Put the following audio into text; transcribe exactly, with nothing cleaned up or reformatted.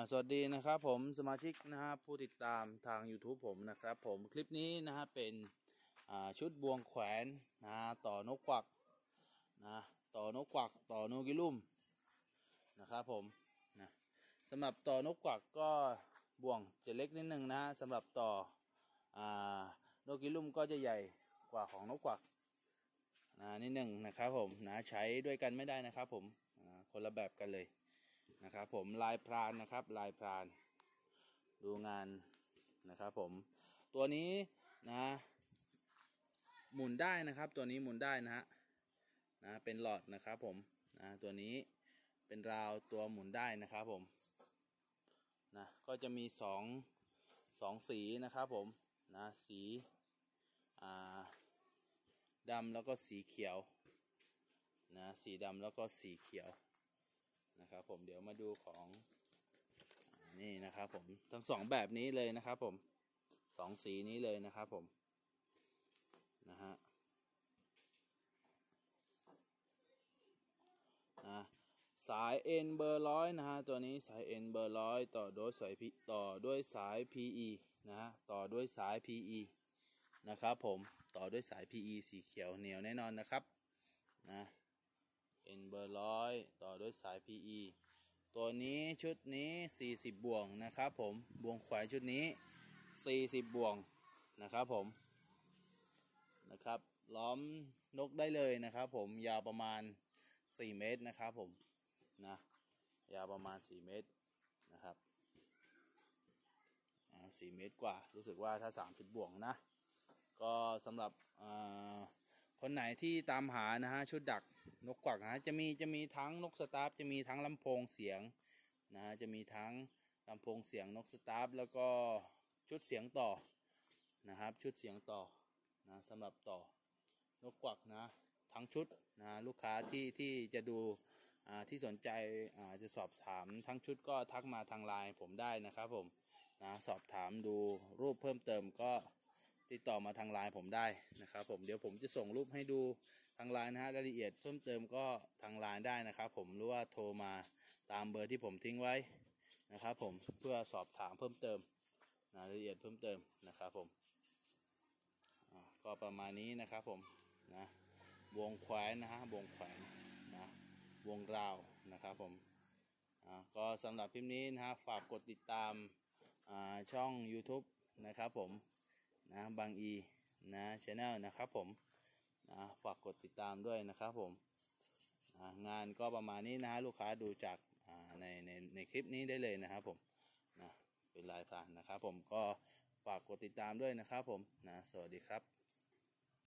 สวัสดีนะครับผมสมาชิกนะฮะผู้ติดตามทาง YouTube ผมนะครับผมคลิปนี้นะฮะเป็นชุดบวงแขวนนะต่อนกกวักนะต่อนกกวักต่อโนกิลุ่มนะครับผมนะสำหรับต่อนกกวักก็บ่วงจะเล็กนิดนึงนะสำหรับต่อโนกิลุ่มก็จะใหญ่กว่าของนกกวักนะนิดหนึ่งนะครับผมนะใช้ด้วยกันไม่ได้นะครับผมคนละแบบกันเลยนะครับผมลายพรานนะครับลายพรานดูงานนะครับผมตัวนี้นะหมุนได้นะครับตัวนี้หมุนได้นะฮะนะเป็นหลอดนะครับผมนะตัวนี้เป็นราวตัวหมุนได้นะครับผมนะก็จะมีสองสองสีนะครับผมนะสีอ่าดำแล้วก็สีเขียวนะสีดำแล้วก็สีเขียวนะครับผมเดี๋ยวมาดูของนี่นะครับผมทั้งสองแบบนี้เลยนะครับผมสองสีนี้เลยนะครับผมนะฮะนะสายเอ็นเบอร์ร้อยนะฮะตัวนี้สายเอ็นเบอร์ร้อยต่อด้วยสายพีต่อด้วยสาย พี อี นะฮะต่อด้วยสาย พี อี นะครับผมต่อด้วยสาย พี อี สีเขียวเหนียวแน่นอนนะครับนะเอ็นเบอร์ร้อยต่อด้วยสาย พี อี ตัวนี้ชุดนี้สี่สิบบ่วงนะครับผมบ่วงแขวนชุดนี้สี่สิบบ่วงนะครับผมนะครับล้อมนกได้เลยนะครับผมยาวประมาณสี่เมตรนะครับผมนะยาวประมาณสี่เมตรนะครับอ่าสี่เมตรกว่ารู้สึกว่าถ้าสามสิบบ่วงนะก็สำหรับอ่าคนไหนที่ตามหานะฮะชุดดักนกกวักนะจะมีจะมีทั้งนกสตาร์ฟจะมีทั้งลำโพงเสียงนะจะมีทั้งลำโพงเสียงนกสตาร์ฟแล้วก็ชุดเสียงต่อนะครับชุดเสียงต่อนะสำหรับต่อนกกวักนะทั้งชุดนะลูกค้าที่ที่จะดูอ่าที่สนใจอ่าจะสอบถามทั้งชุดก็ทักมาทางไลน์ผมได้นะครับผมนะสอบถามดูรูปเพิ่มเติมก็ติดต่อมาทางไลน์ผมได้นะครับผมเดี๋ยวผมจะส่งรูปให้ดูทางไลน์นะฮะรายละเอียดเพิ่มเติมก็ทางไลน์ได้นะครับผมหรือว่าโทรมาตามเบอร์ที่ผมทิ้งไว้นะครับผมเพื่อสอบถามเพิ่มเติมรายละเอียดเพิ่มเติมนะครับผมก็ประมาณนี้นะครับผมนะวงแขวนนะฮะวงแขวนนะวงราวนะครับผมอ่าก็สำหรับคลิปนี้นะฮะฝากกดติดตามอ่าช่อง YouTube นะครับผมนะบางอีนะชาแนลนะครับผมนะฝากกดติดตามด้วยนะครับผมนะงานก็ประมาณนี้นะฮะลูกค้าดูจากอ่าในในในคลิปนี้ได้เลยนะครับผมนะเป็นลายพรางนะครับผมก็ฝากกดติดตามด้วยนะครับผมนะสวัสดีครับ